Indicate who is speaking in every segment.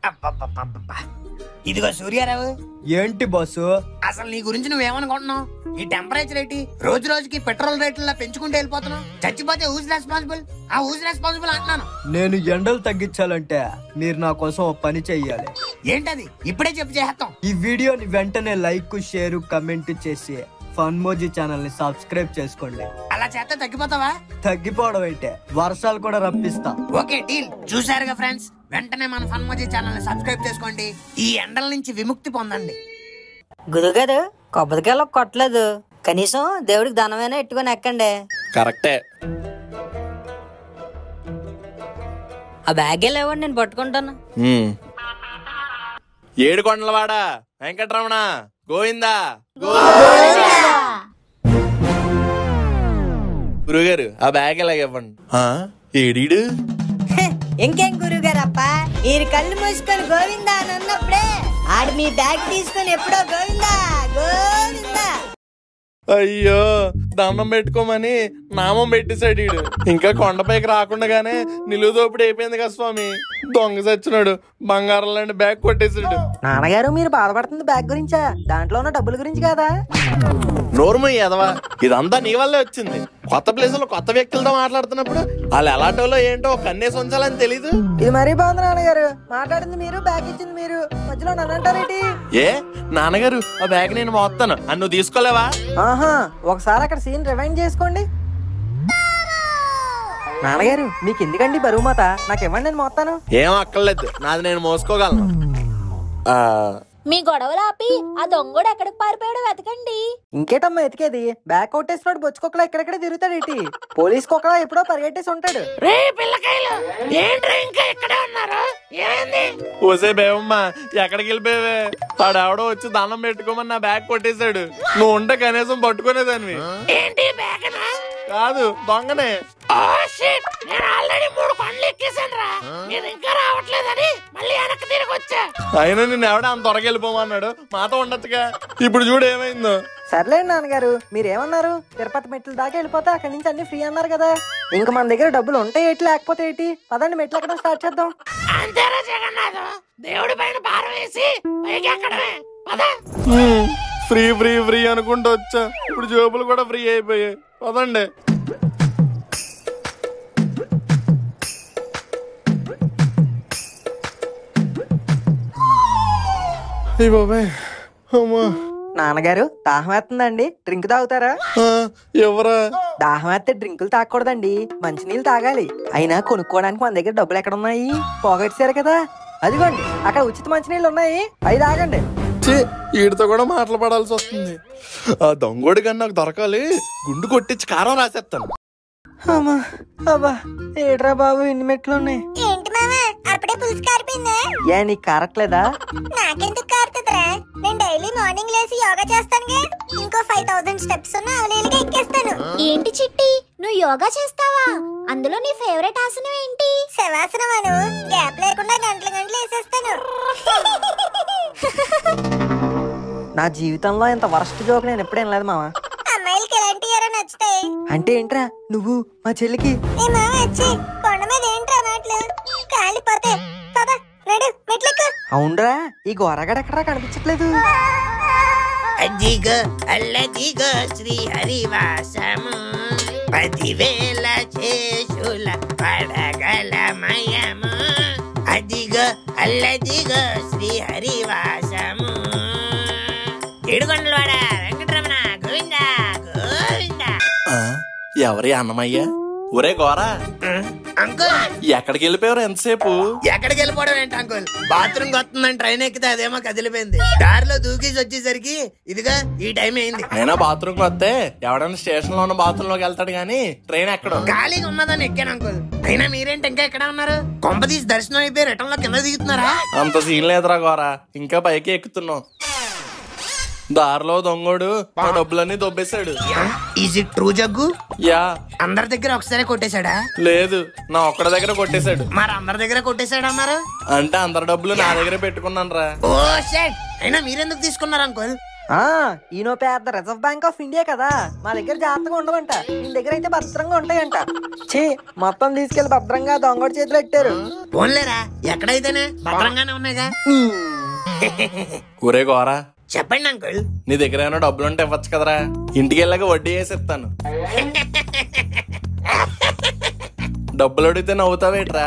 Speaker 1: ఇదిగో సూర్యారావు.
Speaker 2: ఏంటి బాసు?
Speaker 1: అసలు నీ గురించి నువ్వేమనుకుంటున్నావు? ఈ టెంపరేచర్ ఏంటి రోజు రోజుకి పెట్రోల్ రేట్లలో పెంచుకుంటూ వెళ్ళిపోతున్నావు. చచ్చిపోతే హూజ్ రెస్పాన్సిబుల్? ఆ హూజ్ రెస్పాన్సిబుల్ అంటున్నాను.
Speaker 2: నేను ఎండలు తగ్గించాలంటే మీరు నా కోసం ఒక పని చెయ్యాలి.
Speaker 1: ఏంటది? ఇప్పుడే చెప్పు, చేస్తాం.
Speaker 2: ఈ వీడియోని వెంటనే లైక్, షేర్, కమెంట్ చేసి ఫన్మోజీ ఛానల్ ని సబ్స్క్రైబ్ చేసుకోండి.
Speaker 1: అలా చేస్తే తగ్గిపోతావా?
Speaker 2: తగ్గిపోవడం అయితే వర్షాలు కూడా రప్పిస్తా.
Speaker 1: Okay deal. చూసారుగా ఫ్రెండ్స్, వెంటనే మన ఫన్మోజీ ఛానల్ ని సబ్స్క్రైబ్ చేసుకోండి. ఈ ఎండల నుంచి విముక్తి పొందండి.
Speaker 3: గురుగారు కొబ్బరికాయలు కొట్టలేదు, కనీసం దేవుడికి ధనమైనా ఎట్టుకొని ఎక్కండి.
Speaker 4: కరెక్టే.
Speaker 3: ఆ బ్యాగ్ లేవండి, నేను పట్టుకుంటాను.
Speaker 4: ఏడు కొండలవాడా వెంకటరమణ గోవిందా. గురుగారు ఆ బ్యాగ్ ఎలాగివ్వండి. ఏడీడు
Speaker 3: ఇంకేం గురుగారప్ప, మీరు కళ్ళు మూసుకొని గోవిందా అని అన్నప్పుడే ఆడు మీ బ్యాగ్ తీసుకొని ఎప్పుడో గోవిందా గోవిందా.
Speaker 4: అయ్యో, దండం పెట్టుకోమని నామం పెట్టేశాడు ఈడు. ఇంకా కొండపైకి రాకుండానే నిలువుదోపిడి అయిపోయింది కదా స్వామి. దొంగ చచ్చినాడు, బంగారం లాంటి బ్యాగ్ కొట్టేశాడు.
Speaker 3: నాన్నగారు మీరు బాధపడుతుంది బ్యాగ్ గురించా, దాంట్లో ఉన్న డబ్బుల గురించి కదా?
Speaker 4: నోర్మ ఎదవా, ఇదంతా నీ వల్లే వచ్చింది. కొత్త ప్లేస్ లో కొత్త వ్యక్తులతో మాట్లాడుతున్నప్పుడు వాళ్ళు ఎలాంటోలో ఏంటో కన్నేసి ఉంచాలని తెలీదు.
Speaker 3: ఇది మరీ బాగుంది నాన్నగారు, మాట్లాడింది మీరు, బ్యాగ్ ఇచ్చింది మీరు, మధ్యలో నన్ను అంటారేంటి?
Speaker 4: ఏ నాన్నగారు, ఆ బ్యాగ్ నేను మోస్తాను అని నువ్వు తీసుకోలేవా?
Speaker 3: ఆహా, ఒకసారి అక్కడ సీన్ రివైండ్ చేసుకోండి. నాన్నగారు మీకు ఎందుకండి బరువు మాత, నాకు ఇవ్వండి, నేను మోస్తాను.
Speaker 4: ఏం అక్కర్లేదు, నాది నేను మోసుకోగలను.
Speaker 5: మీ గొడవలు ఆపి ఆ దొంగోడు ఎక్కడికి పారిపోయాడో వెతకండి.
Speaker 3: ఇంకేటమ్మా ఎతికేది? బ్యాగ్ కొట్టేసినాడు బొచ్చుకోకలా ఎక్కడెక్కడ తిరుగుతాడు ఏంటి? పోలీస్ కోకలా ఎప్పుడో పరిగెట్టేసి ఉంటాడు.
Speaker 4: ఓసే బేవమ్మా, ఎక్కడికి వెళ్ళిపోయావే? వాడెవడో వచ్చి దండం పెట్టుకోమని నా బ్యాగ్ కొట్టేశాడు. నువ్వు ఉంటే కనీసం పట్టుకునేదాన్ని.
Speaker 1: ఏంటి బ్యాగ్?
Speaker 4: కాదు, దొంగనే. అయినా నేను ఎవడ అంత త్వరగా వెళ్ళిపోమన్నాడు, మాతో ఉండొచ్చుగా. ఇప్పుడు చూడు ఏమైందో.
Speaker 3: సర్లేండి నాన్నగారు, మీరేమన్నారు? తిరుపతి మెట్లు దాకా వెళ్ళిపోతే అక్కడి నుంచి అన్ని ఫ్రీ అన్నారు కదా. ఇంకా మన దగ్గర డబ్బులు ఉంటాయి ఏంటి, లేకపోతే ఏంటి? పదండి మెట్లు ఎక్కడం స్టార్ట్ చేద్దాం.
Speaker 1: అంతేరా జగన్నాథం, దేవుడి పైన భారం వేసి పైకి ఎక్కడమే.
Speaker 4: ఫ్రీ ఫ్రీ ఫ్రీ అనుకుంటూ వచ్చా, ఇప్పుడు జోబులు కూడా ఫ్రీ అయిపోయాయి. పదండి.
Speaker 3: నాన్నగారు దాహం వేస్తుందండి, డ్రింక్ తాగుతారా?
Speaker 4: ఎవరా?
Speaker 3: దాహం వేస్తే డ్రింకులు తాగకూడదండి, మంచినీళ్ళు తాగాలి. అయినా కొనుక్కోవడానికి మన దగ్గర డబ్బులు ఎక్కడ ఉన్నాయి? పోగొట్టేశారు కదా, అదిగోండి అక్కడ ఉచిత మంచినీళ్ళు ఉన్నాయి, అవి తాగండి.
Speaker 4: వీడితో కూడా మాటలు పడాల్సి వస్తుంది. ఆ దొంగోడి కన్నా నాకు దొరకాలి, గుండు కొట్టించి కారం రాసేస్తాను.
Speaker 3: అమ్మా అబ్బా, ఏట్రా బాబు ఇన్ని మెట్లు ఉన్నాయి.
Speaker 5: ఏంటి మామ అప్పుడే పులుసు కారిపోయిందా?
Speaker 3: ఏ నీకు కారట్లేదా?
Speaker 5: నాకెందుకు కారుతుందిరా, నేను డైలీ మార్నింగ్ లేసి యోగా చేస్తానుగా. ఇంకో 5000 స్టెప్స్ ఉన్న అవలీలుగా ఎక్కేస్తాను. ఏంటి చిట్టి, నువ్వు యోగా చేస్తావా? అందులో నీ ఫేవరెట్ ఆసనం ఏంటి? శవాసనం అను, గ్యాప్ లేకుండా గంటలు గంటలు వేసేస్తాను.
Speaker 3: నా జీవితంలో ఇంత వరస్ట్ జోక్ నేను ఎప్పుడేం లేదు మామ.
Speaker 5: అమ్మాయిలకి ఎలాంటి ఎరా నచ్చుతాయి?
Speaker 3: అంటే ఏంట్రా నువ్వు మా చెల్లికి?
Speaker 5: ఏ మామ వచ్చి కొండ మీద ఏంట్రా మాటలు, కాలిపోతే పద నడు మెట్లెక్కు.
Speaker 3: అవునరా, ఈ గోరగాడు ఎక్కడా కనిపించట్లేదు.
Speaker 1: అదిగో అల్లదిగో శ్రీ హరివాసము, 10,000 చేసుల పడగలమయము. అదిగో అల్లదిగో శ్రీ హరివాసము. ఏడుకొండలవాడా వెంకటరమణ గోవిందా గోవిందా.
Speaker 4: ఎవరి అన్నమయ్య? ఒరే గోరా,
Speaker 1: అంకుల్
Speaker 4: ఎక్కడికి వెళ్ళిపోయారు ఎంతసేపు?
Speaker 1: ఎక్కడికి వెళ్ళిపోవడం ఏంటి అంకుల్, బాత్రూమ్ వస్తుందని ట్రైన్ ఎక్కితే అదేమో కదిలిపోయింది. దారిలో దూకేసి వచ్చేసరికి ఇదిగా ఈ టైం అయింది.
Speaker 4: అయినా బాత్రూమ్ వస్తే ఎవడన్నా స్టేషన్ లో ఉన్న బాత్రూమ్ లోకి వెళ్తాడు గానీ ట్రైన్ ఎక్కడో
Speaker 1: ఖాళీగా ఉన్నదని ఎక్కాను అంకుల్. అయినా మీరేంటి ఇంకా ఎక్కడ ఉన్నారు? కొంపదీసి దర్శనం అయిపోయి రిటర్న్ లో కింద దిగుతున్నారా?
Speaker 4: అంత సీన్ లేదురా గోరా, ఇంకా పైకి ఎక్కుతున్నాం. దారిలో దొంగోడు ఆ డబ్బులన్నీ దొబ్బేశాడు.
Speaker 1: Is it true Jaggu?
Speaker 4: Yeah.
Speaker 1: అందరి దగ్గర ఒకసారి కొట్టేశాడా?
Speaker 4: లేదు, నా ఒక్కడ దగ్గర కొట్టేశాడు.
Speaker 1: మరి అందరి దగ్గర కొట్టేశాడు అన్నారు
Speaker 4: అంటే అందరి డబ్బులు నా దగ్గర పెట్టుకున్నాను రా.
Speaker 1: ఓ షట్, అయినా మీరెందుకు తీసుకున్నారు అంకుల్?
Speaker 3: ఈయన పెద్ద రిజర్వ్ బ్యాంక్ ఆఫ్ ఇండియా కదా, మా దగ్గర జాగ్రత్తగా ఉండవంట, నీ దగ్గర అయితే భద్రంగా ఉంటాయంట. ఛీ, మొత్తం తీసుకెళ్లి భద్రంగా దొంగడి చేతులు పెట్టారు.
Speaker 1: పోన్లేరా, ఎక్కడైతేనే భద్రంగానే ఉన్నాయిగా.
Speaker 4: ఊరే గోరా,
Speaker 1: చెప్పండి అంకుల్.
Speaker 4: నీ దగ్గర ఏమైనా డబ్బులు ఉంటే ఇవ్వచ్చు కదరా, ఇంటికి వెళ్ళాక వడ్డీ వేసి ఇస్తాను. డబ్బులు అడిగితే నవ్వుతావేట్రా?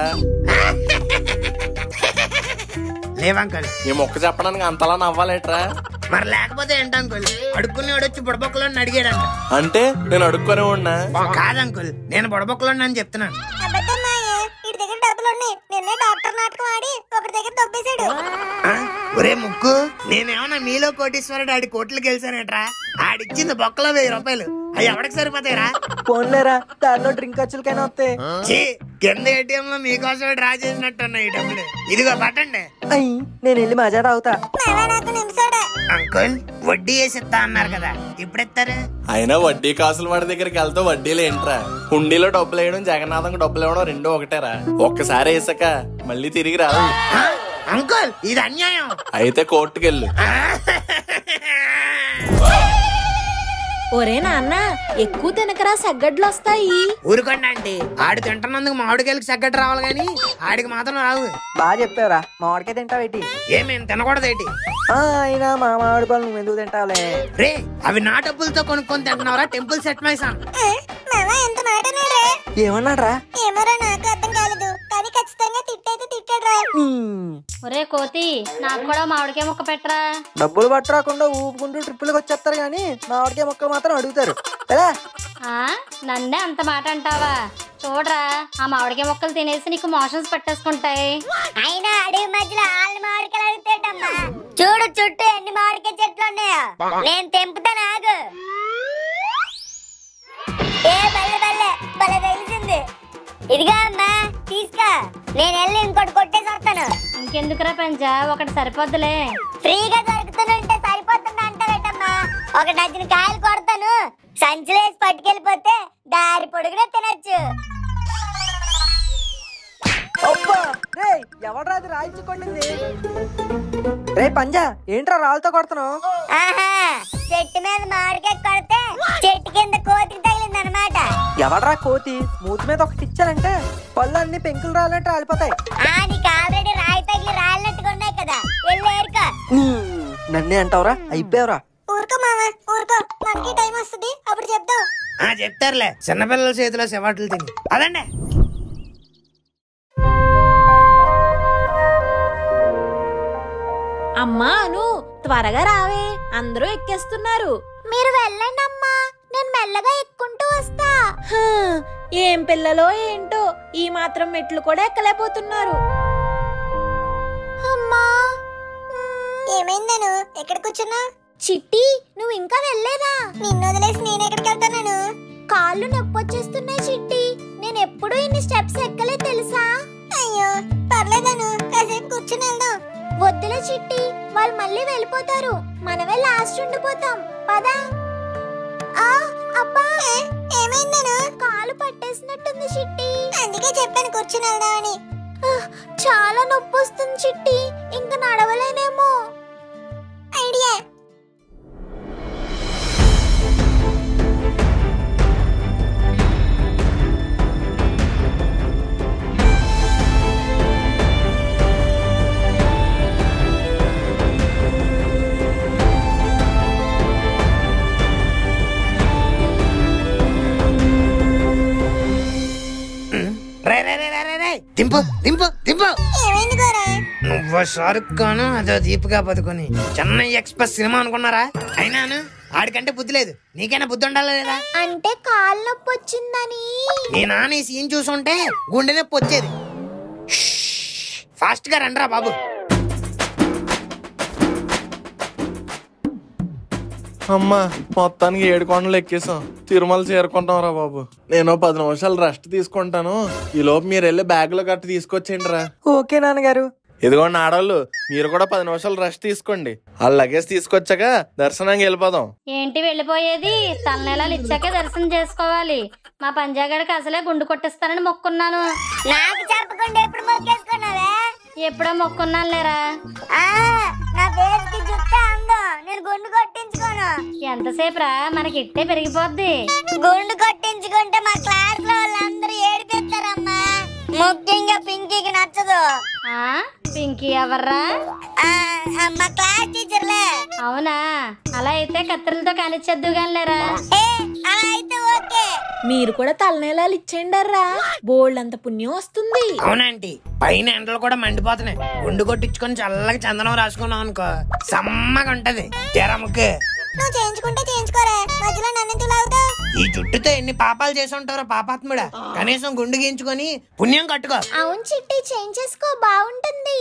Speaker 1: లేవంకుల్.
Speaker 4: ఈ మొక్క చెప్పడానికి అంతలా నవ్వాలేట్రా?
Speaker 1: మరి లేకపోతే ఏంటి అంకుల్, అడుక్కునేవాడు వచ్చి బుడబొక్కలో అడిగాడంట.
Speaker 4: అంటే నేను అడుక్కొని ఉన్నా?
Speaker 1: కాదంకుల్, నేను బుడబొక్కలో అని చెప్తున్నాను.
Speaker 5: ఇటు దగ్గర డబ్బులు ఉన్నాయి, నిన్నే డాక్టర్ నాటకం ఆడి ఒకటి దగ్గర దొబ్బేశాడు.
Speaker 1: ఒరే ముక్కు, నేనేమన్నా మీలో కోటీశ్వరుడు ఆడి కోట్లు గెలిచానేట్రా? ఆడిచ్చింది బొక్కలో 1000 రూపాయలు, అవి ఎవరికి సరిపోతాయిరా?
Speaker 3: ఫోన్లేరా, దారిలో డ్రింక్ ఖర్చులకైనా వస్తాయి.
Speaker 1: కింద ఏటీఎం లో మీకోసం డ్రా చేసినట్టున్నాయి ఈ డబ్బులు. ఇదిగో పట్టండి.
Speaker 3: అయ్యి, నేను వెళ్ళి మజా తాగుతా.
Speaker 1: అంకుల్, వడ్డీ వేసి ఇస్తా అన్నారు కదా, ఇప్పుడు ఇస్తారు?
Speaker 4: అయినా వడ్డీ కాసులు వాడి దగ్గరికి వెళ్తే వడ్డీలు ఏంట్రా? హుండీలో డబ్బులు వేయడం, జగన్నాథంకి డబ్బులు ఇవ్వడం రెండు ఒకటేరా. ఒక్కసారి వేసాక మళ్ళీ తిరిగి రాదు.
Speaker 1: అంకుల్, ఇది అన్యాయం.
Speaker 4: అయితే కోర్టుకెళ్ళు.
Speaker 6: ఒరే నాన్న, ఎక్కువ తినకరా, సగ్గడ్లు వస్తాయి.
Speaker 1: ఊరుకోండి ఆంటీ, ఆడు తింటున్నందుకు మామిడికాయలకి సగ్గట్టు రావాలి గాని ఆడికి మాత్రం రావు.
Speaker 3: బాగా చెప్పావురా, మామిడికాయ తింటావేటి?
Speaker 1: ఏమేం తినకూడదేటి?
Speaker 3: అయినా మా మామిడి పళ్ళు నువ్వు ఎందుకు తింటావులే?
Speaker 1: రే, అవి నా డబ్బులతో కొనుక్కొని తింటున్నావురా? Temple set my son.
Speaker 5: ఎంత మాట అన్నాడే?
Speaker 3: ఏమన్నాడ్రా?
Speaker 5: ఏమోరా, నాకు అర్థం కాలేదు, కానీ ఖచ్చితంగా తిట్టయితే తిట్టాడురా.
Speaker 6: ఒరే కోతి, నాకు కూడా మామిడికాయ ముక్క పెట్టరా.
Speaker 3: డబ్బులు పట్టరాకుండా ఊపుకుంటూ ట్రిప్పులకు వచ్చేస్తారు గానీ మామిడికాయ ముక్కలు మాత్రం అడుగుతారు కదా.
Speaker 6: నన్నే అంత మాట అంటావా? చూడరా, ఆ మామిడికాయ ముక్కలు తినేసి నీకు మోషన్స్ పట్టేసుకుంటాయి.
Speaker 5: అయినా అడవి మధ్యలో ఆళ్ళ మామిడికాయలు అడుగుతాడమ్మా. చూడు చుట్టూ ఎన్ని మామిడికాయ చెట్లు ఉన్నాయో, నేను తెంపుతాను, ఆగు. ఏ బల్లె బల్లె బల్లె తెలిసింది. ఇదిగా అమ్మా, తీసుకో, నేను వెళ్ళి ఇంకోటి కొట్టేసి వస్తాను.
Speaker 6: ఇంకెందుకురా పంజా, ఒకటి సరిపోద్దులే.
Speaker 5: ఫ్రీగా దొరుకుతుంటే సరిపోతుంది అంటారటమ్మా. ఒక డజన్ కాయలు కొడతాను, సంచులు వేసి పట్టుకెళ్ళిపోతే దారి పొడుగునే తినచ్చు.
Speaker 3: ఎవడ్రా అది రాయిచ్చి కొట్టింది? రే పంజా, ఏంట్రా రాళ్ళతో కొడుతున్నావు?
Speaker 5: ఆహా, చెట్టు మీద మామిడికాయ కొడితే చెట్టు కింద కోతికి తగిలింది అనమాట.
Speaker 3: ఎవడ్రా కోతి? మూతి మీద ఒకటి ఇచ్చారంటే పళ్ళు అన్ని పెంకులు రాలంటే రాలిపోతాయి.
Speaker 5: నీకు ఆల్రెడీ రాయి తగిలి రాలినట్టుగా ఉన్నాయి కదా, వెళ్ళి ఏరుకో.
Speaker 3: నన్నే అంటావురా? అయిపోయావురా.
Speaker 5: ఊరుకో మామ, ఊరుకో, మనకి టైం వస్తుంది, అప్పుడు చెప్తాం.
Speaker 1: చెప్తారులే, చిన్నపిల్లల చేతిలో సెవాట్లు తిని. అదండి.
Speaker 6: అమ్మా అను, త్వరగా రావే, అందరూ ఎక్కేస్తున్నారు.
Speaker 5: మీరు వెళ్ళండి అమ్మా, నేను మెల్లగా ఎక్కుంటూ వస్తా.
Speaker 6: ఏం పిల్లలో ఏంటో, ఈ మాత్రం మెట్లు కూడా ఎక్కలేకపోతున్నారు.
Speaker 5: అమ్మా, ఏమైందను? ఎక్కడ కూర్చున్నా? చిట్టి, నువ్వు ఇంకా వెళ్ళలేదా? నిన్ను వదిలేసి నేను ఎక్కడికి వెళ్తాను? కాళ్ళు నొప్పి వచ్చేస్తున్నాయి చిట్టి, నేను ఎప్పుడూ ఇన్ని స్టెప్స్ ఎక్కలే తెలుసా? అయ్యో, పర్లేదను, కాసేపు కూర్చుని వెళ్దాం. వద్దులే చిట్టి, వాళ్ళు మళ్ళీ వెళ్ళిపోతారు, మనమే లాస్ట్ ఉండిపోతాం, పదా. అబ్బా, ఏమైందను? కాలు పట్టేసినట్టుంది చిట్టి, అందుకే చెప్పాను కూర్చుని వెళ్దామని. చాలా నొప్పి వస్తుంది చిట్టి, ఇంకా నడవలేనేమో. ఐడియా.
Speaker 1: దింపు దింపు దింపు.
Speaker 5: ఏమైంది గోరా?
Speaker 1: నువ్వు షారుఖ్ ఖాన్, అదో దీపికా పదుకొని చెన్నై ఎక్స్ప్రెస్ సినిమా అనుకున్నారా? అయినాను ఆడికంటే బుద్ధి లేదు, నీకైనా బుద్ధి ఉండాలా లేదా?
Speaker 5: అంటే కాలు నొప్పి వచ్చిందని.
Speaker 1: నీ నాన్న ఈ సీన్ చూసుంటే గుండె నొప్పి వచ్చేది. ఫాస్ట్ గా రండిరా బాబు.
Speaker 4: అమ్మా, మొత్తానికి 7 కొండలు ఎక్కేసాం, తిరుమల చేరుకుంటాం రా బాబు. నేను 10 నిమిషాలు రెస్ట్ తీసుకుంటాను, ఈ లోపు మీరు వెళ్ళి బ్యాగ్ లో గట్టి తీసుకొచ్చేయండి రా.
Speaker 3: ఓకే నాన్నగారు.
Speaker 4: ఇదిగోండి ఆడవాళ్ళు, మీరు కూడా 10 నిమిషాలు రెస్ట్ తీసుకోండి. ఆ లగేజ్ తీసుకొచ్చాక దర్శనానికి వెళ్ళిపోదాం.
Speaker 6: ఏంటి వెళ్ళిపోయేది? తలనెలాలు ఇచ్చాకే దర్శనం చేసుకోవాలి. మా పంజాగడికి అసలే గుండు కొట్టిస్తానని మొక్కున్నాను.
Speaker 5: నాకు చెప్పకుండా ఎప్పుడు మొక్కేసుకున్నావే?
Speaker 6: ఎప్పుడో మొక్కున్నాను లేరా.
Speaker 5: నా ఫేస్ కి జుట్టు కొట్టే అందం. నేను గుండు కొట్టించుకోను.
Speaker 6: ఎంతసేపు రా, మనకి ఇట్టే పెరిగిపోద్ది.
Speaker 5: గుండు కొట్టించుకుంటే మా క్లాస్ లో వాళ్ళందరూ ఏడిపిస్తారమ్మా. ముఖ్యంగా పింకీకి నచ్చదు.
Speaker 6: ఆ పింకీ ఎవర్రా?
Speaker 5: మా క్లాస్ టీచర్లే.
Speaker 6: అవునా, అలా అయితే కత్తిరలతో కానిచ్చేద్దు గానిలేరా.
Speaker 5: అలా అయితే ఓకే.
Speaker 7: మీరు కూడా తలనేలాలు ఇచ్చేయండర్రా, బోల్డ్ అంత పుణ్యం వస్తుంది.
Speaker 1: అవునంటీ, పైన ఎండలు కూడా మండిపోతున్నాయి. గుండు కొట్టించుకొని చల్లగా చందనం రాసుకున్నాం అనుకో, సమ్మగా ఉంటది జ్వరముకి.
Speaker 5: నువ్వు చేయించుకుంటే చేయించుకోరే, మధ్యలో నన్నెందుకు లాగుతావు?
Speaker 1: ఈ జుట్టుతో ఎన్ని పాపాలు చేసి ఉంటారో పాపాత్ముడా. కనీసం గుండు గీయించుకొని పుణ్యం కట్టుకో.
Speaker 5: అవును చిట్టి, చేయించేసుకో, బాగుంటుంది.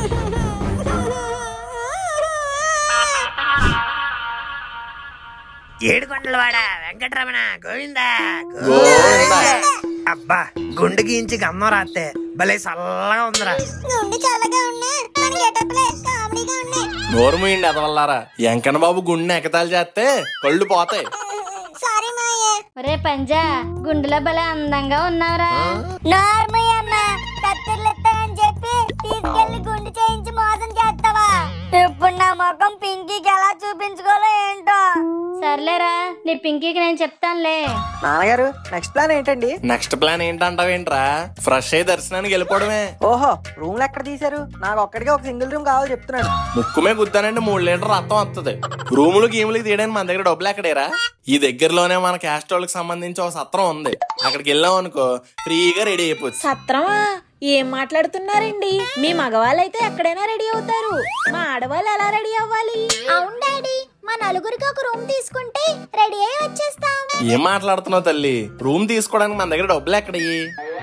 Speaker 1: ఏడుకొండలవాడ వెంకటరమణ గోవిందా
Speaker 4: గోవిందా.
Speaker 1: అబ్బా, గుండు గీయించి గమ్మం రాస్తే భలే చల్లగా ఉందిరా.
Speaker 5: గుండు చల్లగా ఉన్నా మన గెటప్లే కామెడీగా ఉన్నాయి.
Speaker 4: నోరు మూయండి ఎదవల్లారా. వెంకన్న బాబు గుండె ఎకతాలు చేస్తే కళ్ళు పోతాయి.
Speaker 5: సారీ మాయే.
Speaker 6: ఒరే పంజా, గుండెలో భలే అందంగా ఉన్నావురా.
Speaker 5: నార్మల్ అమ్మ, కత్తిర్లు ఇస్తానని చెప్పి తీసుకెళ్లి గుండు చేయించి మోసం చేస్తావా? ఇప్పుడు నా ముఖం పింకీకి ఎలా చూపించుకోలో ఏంటో.
Speaker 6: సర్లేరా, నీ పింకీకి నేను చెప్తానులే.
Speaker 3: నాన్నగారు నెక్స్ట్ ప్లాన్ ఏంటండి?
Speaker 4: నెక్స్ట్ ప్లాన్ ఏంటంటావేంట్రా? ఫ్రెష్ అయ్యి దర్శనానికి వెళ్ళిపోవడమే.
Speaker 3: ఓహో, రూమ్లు ఎక్కడ తీశారు? నాకు ఒక్కడికే ఒక సింగిల్ రూమ్ కావాలి చెప్తున్నాడు.
Speaker 4: ముక్కుమే గుద్దానంటే 3 లీటర్ రక్తం వస్తుంది. రూములు గీములకి తీయడానికి మన దగ్గర డబ్బులు ఎక్కడేరా? ఈ దగ్గరలోనే మన క్యాస్ట్ వాళ్ళకి సంబంధించి ఒక సత్రం ఉంది. అక్కడికి వెళ్ళాం అనుకో, ఫ్రీగా రెడీ అయిపోవచ్చు.
Speaker 7: సత్రమా? ఏం మాట్లాడుతున్నారండి? మీ మగవాళ్ళైతే ఎక్కడైనా రెడీ అవుతారు, మా ఆడవాళ్ళు ఎలా రెడీ అవ్వాలి?
Speaker 5: అవును డాడీ, మా నలుగురికి ఒక రూమ్ తీసుకుంటే రెడీ అయ్యి వచ్చేస్తాం.
Speaker 4: ఏం మాట్లాడుతున్నావు తల్లి? రూమ్ తీసుకోవడానికి మన దగ్గర డబ్బులు ఎక్కడయ్యి?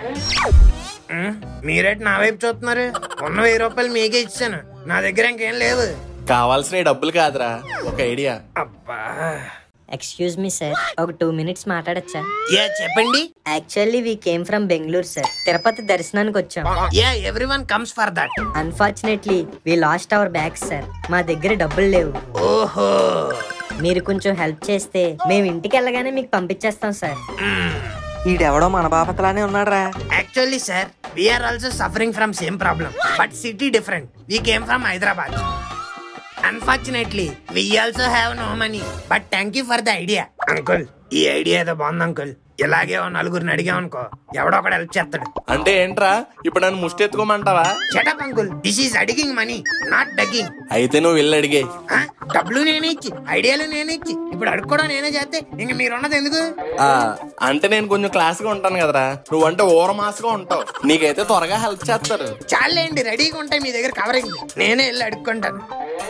Speaker 1: మీరేటి నా వైపు చూస్తున్నారు? ఉన్న 1000 రూపాయలు మీకే ఇచ్చాను, నా దగ్గర ఇంకేం లేవు.
Speaker 4: కావాల్సిన డబ్బులు కాదురా, ఒక ఐడియా.
Speaker 1: అబ్బా,
Speaker 8: ఎక్స్క్యూజ్ మీ సార్, ఒక 2 minutes మాట్లాడచ్చా?
Speaker 1: చెప్పండి.
Speaker 8: Actually we came from Bengaluru sir. Tirupati దర్శనానికి వచ్చాం.
Speaker 1: Everyone comes for that.
Speaker 8: Unfortunately we lost our bags sir. మా దగ్గర డబ్బులు లేవు.
Speaker 1: ఓహో,
Speaker 8: మీరు కొంచెం హెల్ప్ చేస్తే మేము ఇంటికి వెళ్ళగానే మీకు పంపించేస్తాం సార్.
Speaker 3: ఈడెవడో మన బాపతలానే ఉన్నాడురా.
Speaker 1: Actually sir, we are also suffering from same problem, but city different. We came from Hyderabad. Unfortunately, we also have no money, but thank you for the idea. Uncle, ఈ ఐడియా ఏదో బాగుంది uncle. ఇలాగే 4 అడిగామనుకో, ఎవడో ఒకడు help చేస్తాడు.
Speaker 4: అంటే ఏంట్రా, ఇప్పుడు నన్ను ముష్టెత్తుకోమంటావా?
Speaker 1: షటప్ అంకుల్, దిస్ ఈస్ అడిగింగ్ మనీ, నాట్ డగ్గింగ్.
Speaker 4: అయితే నువ్వు వెళ్ళి అడిగే.
Speaker 1: డబ్బులు నేనే ఇచ్చి, ఐడియాలు నేనే ఇచ్చి, ఇప్పుడు అడుక్కోవడం నేనే చేస్తే ఇంక మీరున్నది ఎందుకు?
Speaker 4: అంటే నేను కొంచెం క్లాస్ గా ఉంటాను కదరా, నువ్వంటే ఓవర్ మాస్ గా ఉంటావు. నీకైతే త్వరగా హెల్ప్ చేస్తారు.
Speaker 1: చాలేండి, రెడీగా ఉంటాయి మీ దగ్గర కవరింగ్, నేనే వెళ్ళి అడుక్కుంటాను.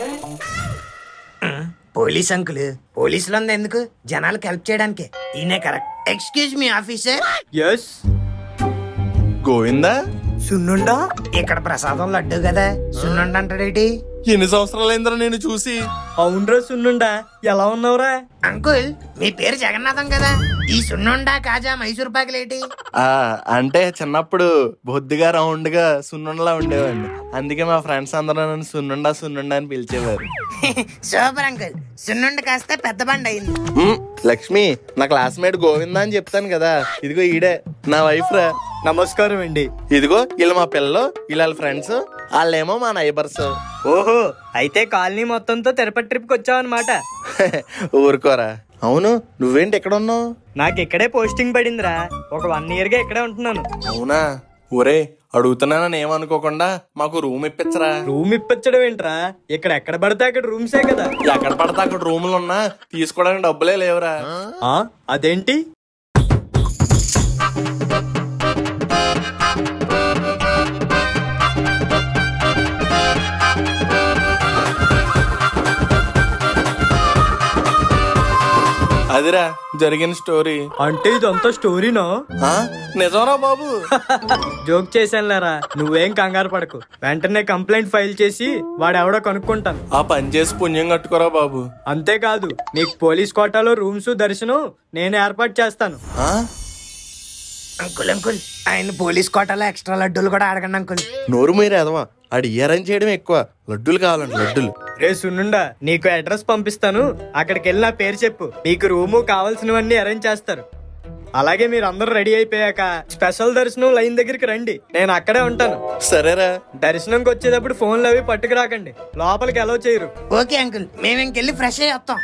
Speaker 1: పోలీస్ అంకుల్, పోలీసులు ఉంది ఎందుకు? జనాలకు హెల్ప్ చేయడానికి. ఈయనే correct. Excuse me officer.
Speaker 2: Yes.
Speaker 4: Govinda,
Speaker 2: సున్నుండా?
Speaker 1: ఇక్కడ ప్రసాదం లడ్డు కదా, సున్నుండ అంటాడేటి?
Speaker 4: ఎన్ని సంవత్సరాలైందిరా నేను చూసి.
Speaker 2: అవునరా సున్నుండా, ఎలా ఉన్నావురా?
Speaker 1: అంకుల్, మీ పేరు జగన్నాథం కదా, ఈ సున్నుండ కాజా మైసూర్ పాకులేటి?
Speaker 4: అంటే చిన్నప్పుడు బొద్దుగా రౌండ్ గా సున్నుండలా ఉండేవాడిని, అందుకే మా ఫ్రెండ్స్ అందరూ నన్ను సున్నుండా సున్నుండా అని పిలిచేవారు.
Speaker 1: సూపర్ అంకుల్, సున్నుండ కాస్త పెద్ద బండి అయింది.
Speaker 4: లక్ష్మి, నా క్లాస్మేట్ గోవిందా అని చెప్తాను కదా, ఇదిగో ఈడే నా వైఫ్ రా.
Speaker 2: నమస్కారం అండి.
Speaker 4: ఇదిగో వీళ్ళు మా పిల్లలు, వీళ్ళ ఫ్రెండ్స్, వాళ్ళేమో మా నైబర్స్.
Speaker 2: ఓహో, అయితే కాలనీ మొత్తంతో తిరుపతి ట్రిప్ కి వచ్చావు అనమాట.
Speaker 4: ఊరుకోరా. అవును, నువ్వేంటి ఎక్కడ ఉన్నావు?
Speaker 2: నాకు ఇక్కడే పోస్టింగ్ పడిందిరా, ఒక 1 year గా ఇక్కడే ఉంటున్నాను.
Speaker 4: అవునా? ఒరే, అడుగుతున్నానని ఏమనుకోకుండా మాకు రూమ్ ఇప్పించరా.
Speaker 2: రూమ్ ఇప్పించడం ఏంట్రా, ఇక్కడ ఎక్కడ పడితే అక్కడ రూమ్సే కదా.
Speaker 4: ఎక్కడ పడితే అక్కడ రూములు ఉన్నా తీసుకోవడానికి డబ్బులే లేవురా.
Speaker 2: అదేంటి?
Speaker 4: అదిరా జరిగిన స్టోరీ.
Speaker 2: అంటే ఇదంతా స్టోరీనా?
Speaker 4: నిజంరా బాబు.
Speaker 2: జోక్ చేశానులేరా, నువ్వేం కంగారు పడకు. వెంటనే కంప్లైంట్ ఫైల్ చేసి వాడెవడో కనుక్కుంటాను.
Speaker 4: ఆ పని చేసి పుణ్యం కట్టుకోరా బాబు.
Speaker 2: అంతేకాదు, నీకు పోలీస్ కోటాలో రూమ్స్ దర్శనం నేను ఏర్పాటు చేస్తాను.
Speaker 1: అంకుల్ అంకుల్, ఆయన పోలీస్ కోటాలో ఎక్స్ట్రా లడ్డూలు కూడా అడగండి అంకుల్.
Speaker 4: నోరు మీరు ఎదవా, ఆడు అరేంజ్ చేయడం ఎక్కువ, లడ్డూలు కావాలండి లడ్డూలు.
Speaker 2: రే సున్నుండా, నీకు అడ్రస్ పంపిస్తాను, అక్కడికి వెళ్ళి నా పేరు చెప్పు, నీకు రూము కావాల్సినవన్నీ అరేంజ్ చేస్తారు. అలాగే మీరు అందరూ రెడీ అయిపోయాక స్పెషల్ దర్శనం లైన్ దగ్గరికి రండి, నేను అక్కడే ఉంటాను.
Speaker 4: సరేరా.
Speaker 2: దర్శనంకి వచ్చేటప్పుడు ఫోన్లు అవి పట్టుకురాకండి, లోపలికి అలౌ చేయరు.
Speaker 1: ఓకే అంకుల్, మేము ఇంకెళ్ళి ఫ్రెష్ అయ్యి వస్తాం.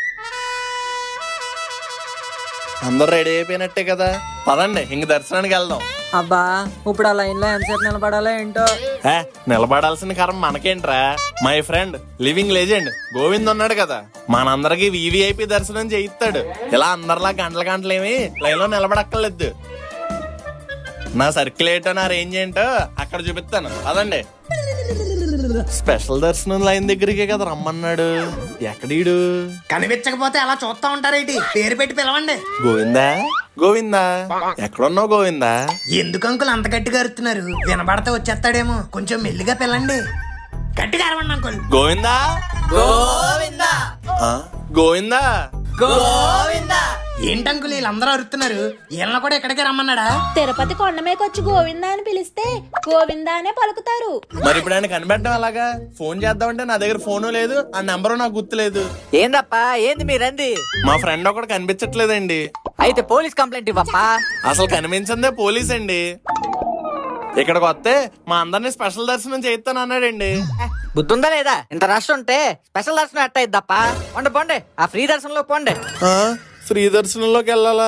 Speaker 4: అందరు రెడీ అయిపోయినట్టే కదా, పదండి ఇంక దర్శనానికి వెళ్దాం.
Speaker 3: అబ్బా ఇప్పుడు ఆ లైన్ లో ఎంతసేపు నిలబడాలో ఏంటో.
Speaker 4: నిలబడాల్సిన కరం మనకేంట్రా, my friend living legend Govind ఉన్నాడు కదా, మనందరికి వివిఐపి దర్శనం చేయిస్తాడు. ఇలా అందరిలా గంటలేమి లైన్ లో నిలబడక్కర్లేదు. నా సర్కిల్ ఏంటో నా రేంజ్ ఏంటో అక్కడ చూపిస్తాను, పదండి. స్పెషల్ దర్శనం లైన్ దగ్గరికే కదా రమ్మన్నాడు, ఎక్కడీడు?
Speaker 1: కనిపించకపోతే అలా చూస్తా ఉంటారేంటి? పేరు పెట్టి పిలవండి.
Speaker 4: గోవిందా గోవిందా, ఎక్కడున్నావు గోవిందా?
Speaker 1: ఎందుకు అంకుల్ అంత గట్టిగా అరుతున్నారు? వినబడితే వచ్చేస్తాడేమో, కొంచెం మెల్లిగా పిల్లండి. గట్టిగా అరవండి అంకుల్.
Speaker 4: గోవిందా గోవిందా గోవిందా గోవిందా.
Speaker 1: ఏంటంకుల్ వీళ్ళందరూ అరుతున్నారు? వీళ్ళని కూడా ఎక్కడికి రమ్మన్నాడా?
Speaker 7: తిరుపతి కొండ మీదకొచ్చి గోవిందా అని పిలిస్తే గోవిందా అనే పలుకుతారు.
Speaker 4: మరి ఇప్పుడు ఆయన కనిపెట్టడం అలాగా? ఫోన్ చేద్దామంటే నా దగ్గర ఫోను లేదు, ఆ నెంబరు నాకు గుర్తులేదు.
Speaker 3: ఏందప్పా ఏంది మీరంది?
Speaker 4: మా ఫ్రెండ్ ఒకటి కనిపించట్లేదండి.
Speaker 3: అయితే పోలీస్ కంప్లైంట్ ఇవ్వప్పా.
Speaker 4: అసలు కనిపించిందే పోలీస్ అండి. ఇక్కడికి వస్తే మా అందరినీ స్పెషల్ దర్శనం చేయిస్తాను అన్నాడండి.
Speaker 3: బుద్ధుందా లేదా? ఇంత రష్ ఉంటే స్పెషల్ దర్శనం ఎట్ట ఇద్దప్ప? పోండి పోండి, ఆ ఫ్రీ దర్శనంలో పోండి.
Speaker 4: ఫ్రీ దర్శనంలోకి వెళ్ళాలా?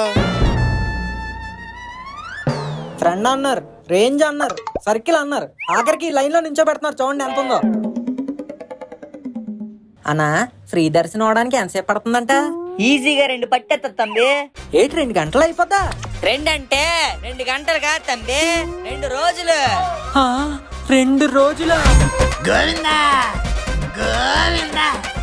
Speaker 3: ఫ్రెండ్ అన్నారు, రేంజ్ అన్నారు, సర్కిల్ అన్నారు, ఆఖరికి లైన్ లో నించో పెడుతున్నారు. చూడండి ఎంత ఉందో. అన్నా ఫ్రీ దర్శనం అవడానికి ఎంతసేపు పడుతుందంట?
Speaker 8: ఈజీగా 2 పట్టేస్తా తంబి.
Speaker 3: ఏంటి 2 గంటలు అయిపోతా?
Speaker 8: 2 అంటే 2 గంటలు కాదు తంబి, 2 రోజులు.
Speaker 3: 2 రోజులు?
Speaker 1: గోవిందా గోవిందా